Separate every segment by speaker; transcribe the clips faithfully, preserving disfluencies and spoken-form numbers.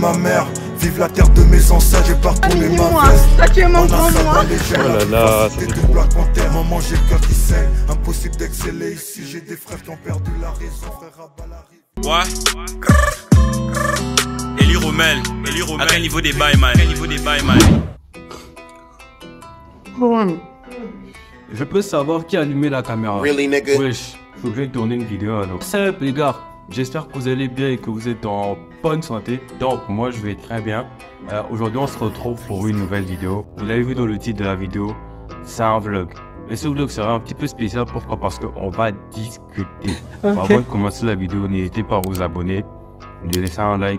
Speaker 1: ma mère. Vive la terre de mes ancêtres, j'ai parcouru ma veste.
Speaker 2: Toi tu es mon grand moi.
Speaker 1: Oh là là, c'est de Black Panther. Maman j'ai le cœur qui saigne, impossible d'exceller ici. J'ai des frères qui ont perdu la raison, frère Abalari.
Speaker 3: Ouais. Eli Romel, Eli Romel. À quel niveau des bails, man? À quel niveau des bails, man?
Speaker 4: Je peux savoir qui a allumé la caméra.
Speaker 5: Really, nigga?
Speaker 4: Wesh, faut que je tourner une vidéo alors. Salut les gars, j'espère que vous allez bien et que vous êtes en bonne santé. Donc moi je vais très bien. Euh, Aujourd'hui on se retrouve pour une nouvelle vidéo. Vous l'avez vu dans le titre de la vidéo, c'est un vlog. Mais ce vlog sera un petit peu spécial, pourquoi? Parce qu'on va discuter. Okay. Avant de commencer la vidéo, n'hésitez pas à vous abonner, de laisser un like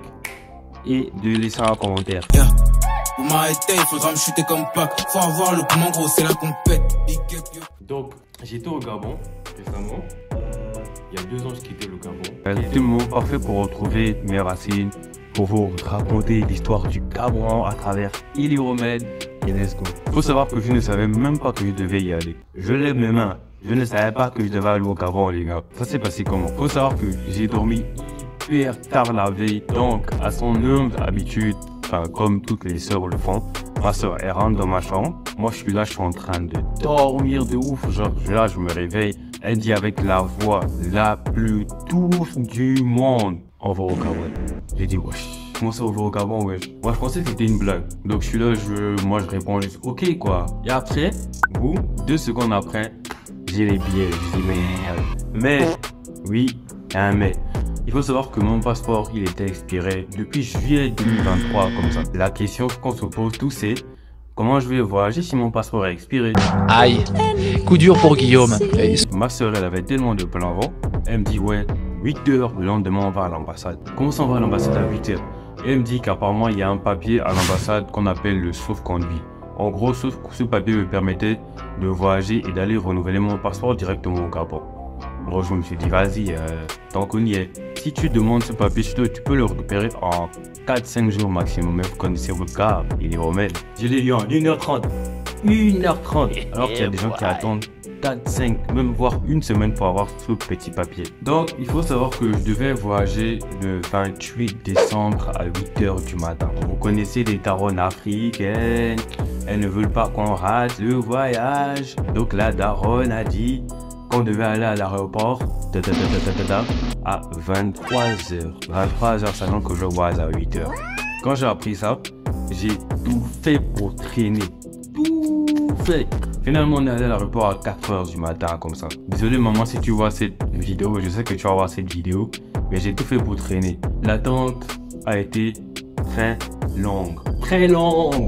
Speaker 4: et de laisser un commentaire.
Speaker 6: Yeah. Pour m'arrêter, il faudra me shooter comme Pac. Faut avoir le poumon gros, c'est la compète.
Speaker 4: Donc, j'étais au Gabon récemment. Il y a deux ans, je quittais le Gabon. C'était le moment parfait pour retrouver mes racines, pour vous raconter l'histoire du Gabon à travers Eli Romel et let's go. Faut savoir que je ne savais même pas que je devais y aller. Je lève mes mains. Je ne savais pas que je devais aller au Gabon, les gars. Ça s'est passé comment? Faut savoir que j'ai dormi hyper tard la veille, donc à son humble habitude. Enfin, comme toutes les sœurs le font, ma soeur elle rentre dans ma chambre, moi je suis là, je suis en train de dormir de ouf, genre là je me réveille, elle dit avec la voix la plus douce du monde, on va au Gabon. J'ai dit wesh, comment ça on va au Gabon wesh? Moi je pensais que c'était une blague, donc je suis là, je, moi je réponds juste ok quoi. Et après, boum, deux secondes après, j'ai les billets, je dis merde, mais, oui, un mais. Il faut savoir que mon passeport, il était expiré depuis juillet deux mille vingt-trois, comme ça. La question qu'on se pose tous, c'est comment je vais voyager si mon passeport est expiré?
Speaker 7: Aïe, coup dur pour Guillaume.
Speaker 4: Ma soeur, elle avait tellement de plans avant. Elle me dit, ouais, huit heures, le lendemain, on va à l'ambassade. Comment ça, on va à l'ambassade à huit heures? Et elle me dit qu'apparemment, il y a un papier à l'ambassade qu'on appelle le sauf-conduit. En gros, ce, ce papier me permettait de voyager et d'aller renouveler mon passeport directement au Gabon. Bon, je me suis dit, vas-y, euh, tant qu'on y est. Si tu demandes ce papier, tu peux le récupérer en quatre cinq jours maximum. Mais vous connaissez votre gars, Eli Romel. Je l'ai eu en une heure trente. une heure trente. Alors qu'il y a des gens qui attendent quatre, cinq, même voire une semaine pour avoir ce petit papier. Donc, il faut savoir que je devais voyager le vingt-huit décembre à huit heures du matin. Vous connaissez les daronnes africaines. Elles ne veulent pas qu'on rate le voyage. Donc, la daronne a dit qu'on devait aller à l'aéroport à vingt-trois heures. vingt-trois heures, sachant que je voyage à huit heures. Quand j'ai appris ça, j'ai tout fait pour traîner. Tout fait. Finalement, on est allé à l'aéroport à quatre heures du matin, comme ça. Désolé maman si tu vois cette vidéo, je sais que tu vas voir cette vidéo, mais j'ai tout fait pour traîner. L'attente a été très longue. Très longue.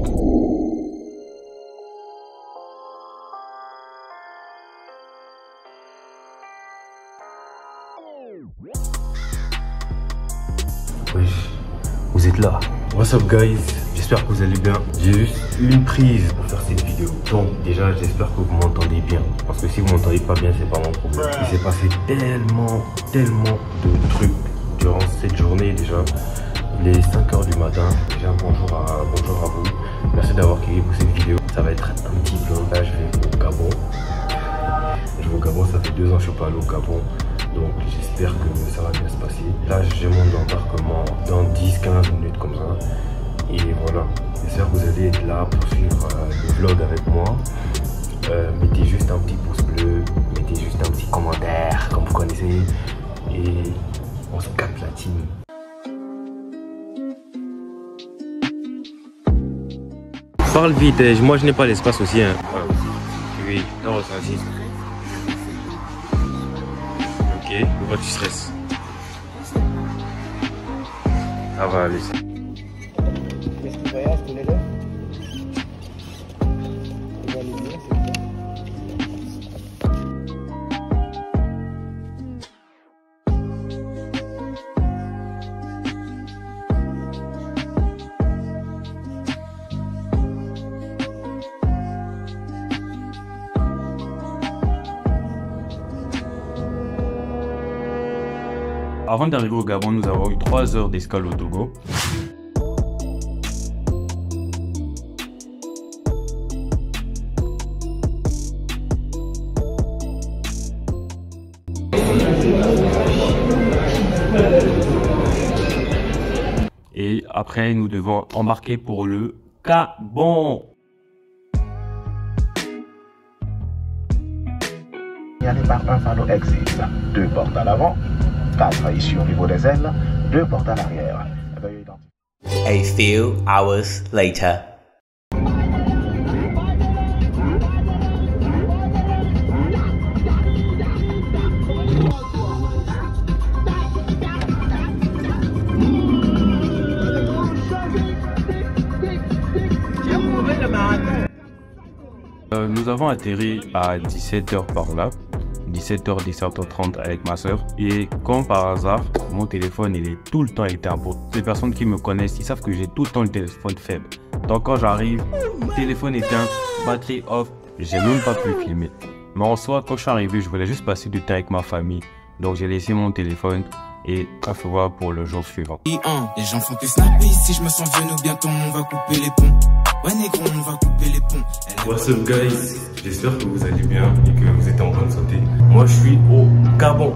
Speaker 4: Wesh, vous êtes là. What's up guys, j'espère que vous allez bien. J'ai juste une prise pour faire cette vidéo. Donc déjà j'espère que vous m'entendez bien. Parce que si vous m'entendez pas bien, c'est pas mon problème. Il s'est passé tellement, tellement de trucs durant cette journée déjà. Il est cinq heures du matin. Déjà bonjour à, bonjour à vous. Merci d'avoir cliqué pour cette vidéo. Ça va être un petit vlog. Là je vais au Gabon. Je vais au Gabon, ça fait deux ans que je suis pas allé au Gabon. Donc j'espère que ça va bien se passer. Là j'ai mon embarquement dans dix quinze minutes comme ça. Et voilà, j'espère que vous allez être là pour suivre euh, le vlog avec moi. Euh, mettez juste un petit pouce bleu, mettez juste un petit commentaire comme vous connaissez. Et on se capte la team. Parle vite, moi je n'ai pas l'espace aussi. Hein. Ah, oui, non, ça aussi. Ok, pourquoi tu stresses? Ça va aller.
Speaker 8: Qu'est-ce qui voyage tous les deux? Tu vas aller bien, c'est bien.
Speaker 4: Avant d'arriver au Gabon, nous avons eu trois heures d'escale au Togo. Et après, nous devons embarquer pour le Gabon.
Speaker 2: Signalé par un phare exit, deux portes à l'avant, quatre ici au niveau des ailes, deux portes à l'arrière.
Speaker 5: A few hours later.
Speaker 4: Euh, nous avons atterri à dix-sept heures par là, dix-sept heures, dix-sept heures trente avec ma soeur. Et comme par hasard, mon téléphone il est tout le temps éteint. Pour les personnes qui me connaissent, ils savent que j'ai tout le temps le téléphone faible. Donc quand j'arrive, téléphone éteint, batterie off, j'ai même pas pu filmer. Mais en soi, quand je suis arrivé, je voulais juste passer du temps avec ma famille. Donc j'ai laissé mon téléphone et à se voir pour le jour suivant.
Speaker 6: Les gens font que snapper, si je me sens vieux, nous bientôt on va couper les ponts. Ouais négro, on va couper les ponts.
Speaker 4: What's up guys, j'espère que vous allez bien et que vous êtes en bonne santé. Moi je suis au Gabon.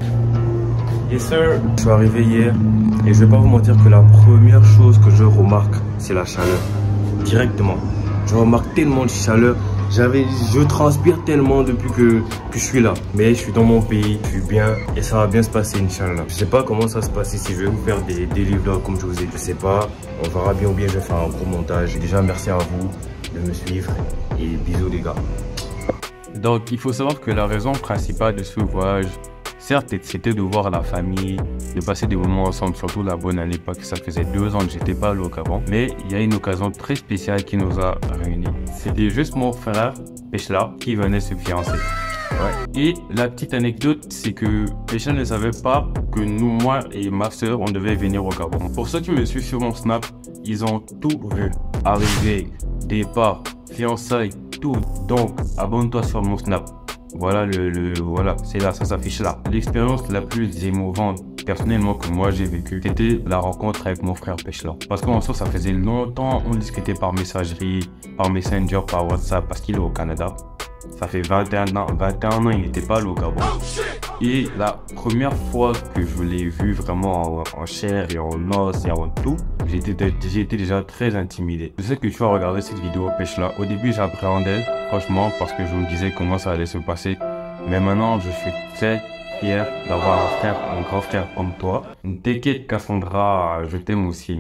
Speaker 4: Yes sir. Je suis arrivé hier et je vais pas vous mentir que la première chose que je remarque, c'est la chaleur. Directement. Je remarque tellement de chaleur. J'avais, je transpire tellement depuis que, que je suis là. Mais je suis dans mon pays, je suis bien et ça va bien se passer, Inch'Allah. Je sais pas comment ça se passe, si je vais vous faire des, des livres comme je vous ai dit. Je sais pas, on verra bien ou bien je vais faire un gros montage. Déjà, merci à vous de me suivre et bisous les gars. Donc, il faut savoir que la raison principale de ce voyage, certes, c'était de voir la famille, de passer des moments ensemble, surtout la bonne année, parce que ça faisait deux ans que j'étais pas allé au Gabon. Mais il y a une occasion très spéciale qui nous a réunis. C'était juste mon frère, Pechla, qui venait se fiancer. Ouais. Et la petite anecdote, c'est que Pechla ne savait pas que nous, moi et ma soeur, on devait venir au Gabon. Pour ceux qui me suivent sur mon Snap, ils ont tout vu. Arrivée, départ, fiançailles, tout. Donc, abonne-toi sur mon Snap. Voilà, le, le voilà, c'est là, ça s'affiche là. L'expérience la plus émouvante, personnellement, que moi j'ai vécu, c'était la rencontre avec mon frère Pechla. Parce qu'en soi, ça faisait longtemps, on discutait par messagerie, par Messenger, par WhatsApp, parce qu'il est au Canada. Ça fait vingt et un ans, vingt et un ans, il n'était pas allé au Gabon. Et la première fois que je l'ai vu vraiment en, en chair et en os et en tout, j'ai été déjà très intimidé. Je sais que tu vas regarder cette vidéo, Pechla. Au début, j'appréhendais, franchement, parce que je me disais comment ça allait se passer. Mais maintenant, je suis très fier d'avoir un frère, un grand frère comme toi. T'inquiète, Cassandra, je t'aime aussi.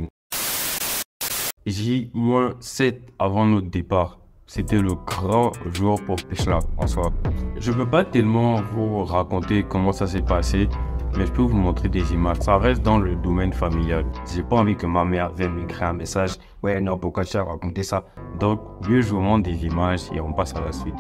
Speaker 4: J sept avant notre départ. C'était le grand jour pour Pechla en soi. Je ne peux pas tellement vous raconter comment ça s'est passé, mais je peux vous montrer des images. Ça reste dans le domaine familial. J'ai pas envie que ma mère vienne m'écrire un message. Ouais, non, pourquoi tu as raconté ça? Donc, mieux je vous montre des images et on passe à la suite.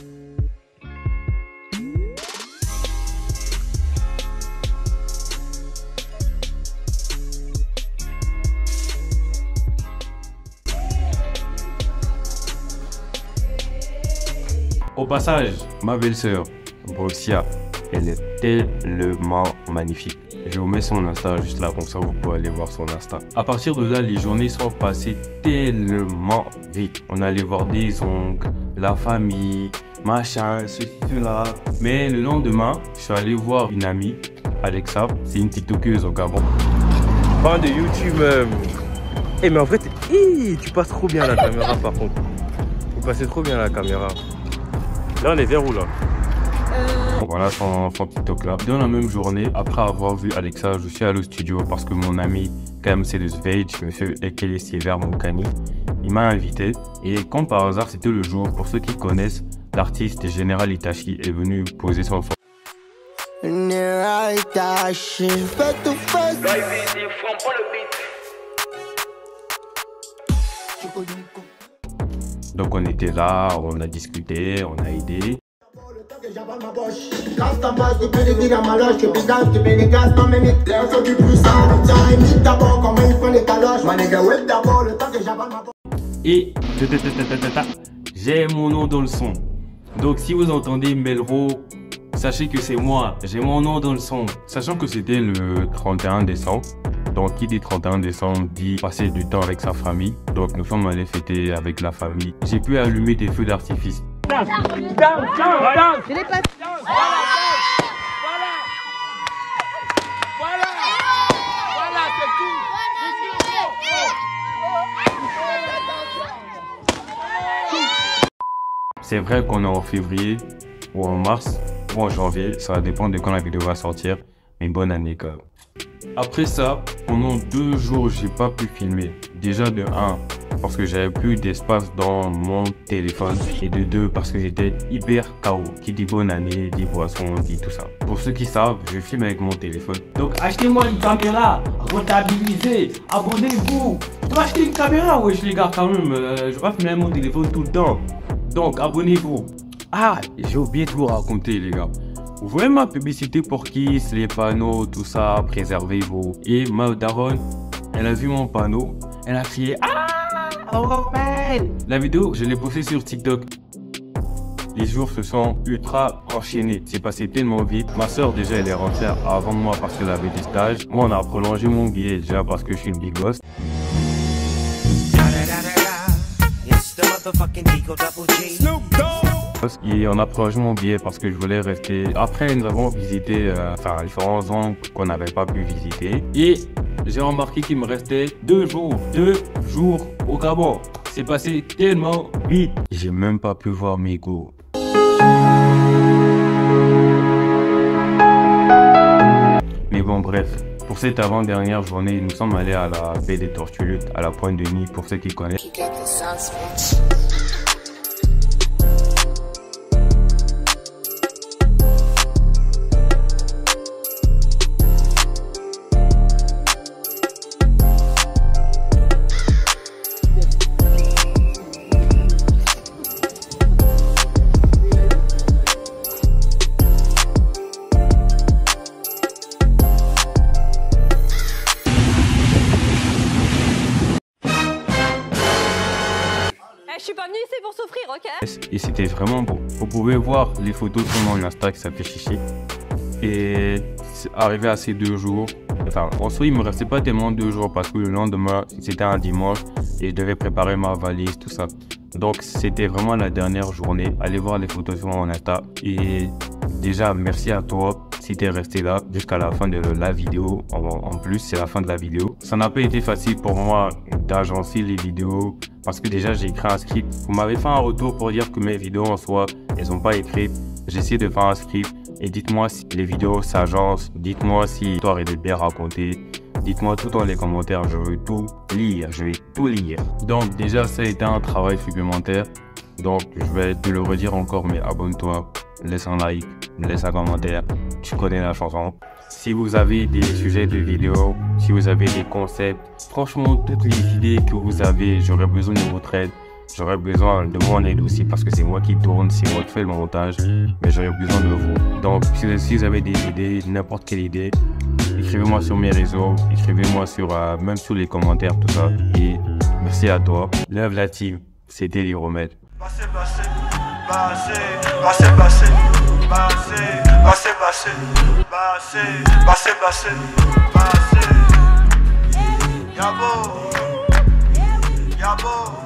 Speaker 4: Au passage, ma belle-sœur, Broxia, elle est tellement magnifique. Je vous mets son Insta juste là, comme ça vous pouvez aller voir son Insta. À partir de là, les journées sont passées tellement vite. On allait voir des oncles, la famille, machin, ceci, cela. Mais le lendemain, je suis allé voir une amie, Alexa, c'est une TikTokeuse au Gabon.
Speaker 9: Fan de YouTube. Euh... Eh mais en vrai, hey, tu passes trop bien la caméra par contre. Vous passez trop bien la caméra. Là, on est vers où là?
Speaker 4: euh... Voilà son, son TikTok là. Dans la même journée, après avoir vu Alexa, je suis allé au studio parce que mon ami K M C de Svage, monsieur Ekele Siever Moukani, il m'a invité. Et comme par hasard, c'était le jour, pour ceux qui connaissent, l'artiste Général Itachi est venu poser son son. Donc on était là, on a discuté, on a aidé. Et j'ai mon nom dans le son. Donc si vous entendez Melro, sachez que c'est moi, j'ai mon nom dans le son. Sachant que c'était le trente et un décembre. Donc qui dit trente et un décembre dit passer du temps avec sa famille. Donc nous sommes allés fêter avec la famille. J'ai pu allumer des feux d'artifice.
Speaker 10: Down, down, down, down. Je l'ai pas. Voilà, voilà, voilà, voilà, c'est tout.
Speaker 4: C'est vrai qu'on est en février ou en mars ou en janvier, ça va dépendre de quand la vidéo va sortir, mais bonne année quand même. Après ça, pendant deux jours, j'ai pas pu filmer. Déjà de un, parce que j'avais plus d'espace dans mon téléphone, et de deux, parce que j'étais hyper K O. Qui dit bonne année, dit boisson, dit tout ça. Pour ceux qui savent, je filme avec mon téléphone. Donc achetez-moi une caméra, rentabilisez, abonnez-vous. Je dois acheter une caméra, wesh les gars quand même, euh, je vais filmer avec mon téléphone tout le temps. Donc abonnez-vous. Ah, j'ai oublié de vous raconter les gars. Vous voyez ma publicité pour Kiss, les panneaux, tout ça, préservez-vous. Et ma daronne, elle a vu mon panneau, elle a crié « Ah, Romain !» La vidéo, je l'ai postée sur TikTok. Les jours se sont ultra enchaînés, c'est passé tellement vite. Ma soeur déjà, elle est rentrée avant moi parce qu'elle avait des stages. Moi, on a prolongé mon billet déjà parce que je suis une big boss. Et on a prolongé mon billet parce que je voulais rester. Après, nous avons visité euh, enfin, différents angles qu'on n'avait pas pu visiter. Et j'ai remarqué qu'il me restait deux jours. Deux jours au Gabon. C'est passé tellement vite. J'ai même pas pu voir mes go. Mais bon, bref. Pour cette avant-dernière journée, nous sommes allés à la baie des Tortues, à la Pointe de Nid, pour ceux qui connaissent.
Speaker 11: Je suis pas venu ici pour souffrir, ok?
Speaker 4: Et c'était vraiment beau. Vous pouvez voir les photos sur mon Insta qui s'affiche ici. Et arrivé à ces deux jours, enfin en soi il me restait pas tellement deux jours parce que le lendemain c'était un dimanche et je devais préparer ma valise, tout ça. Donc c'était vraiment la dernière journée. Allez voir les photos sur mon Insta. Et déjà merci à toi si t'es resté là jusqu'à la fin de la vidéo. En, en plus c'est la fin de la vidéo. Ça n'a pas été facile pour moi d'agencer les vidéos parce que déjà j'ai écrit un script. Vous m'avez fait un retour pour dire que mes vidéos en soi elles sont pas écrites. J'ai essayé de faire un script et dites-moi si les vidéos s'agencent. Dites-moi si l'histoire est bien racontée. Dites-moi tout dans les commentaires, je veux tout lire, je vais tout lire. Donc déjà ça a été un travail supplémentaire. Donc je vais te le redire encore, mais abonne-toi, laisse un like, laisse un commentaire, tu connais la chanson. Si vous avez des sujets de vidéos, si vous avez des concepts, franchement toutes les idées que vous avez, j'aurais besoin de votre aide. J'aurais besoin de mon aide aussi parce que c'est moi qui tourne, c'est moi qui fais le montage, mais j'aurais besoin de vous. Donc si vous avez des idées, n'importe quelle idée, écrivez-moi sur mes réseaux, écrivez-moi sur euh, même sous les commentaires, tout ça. Et merci à toi. Love la team, c'était les remèdes.
Speaker 1: Passez, passez, passez, passez, passez, passez, passez, passez, passez, passez, passez, yabo, yabo.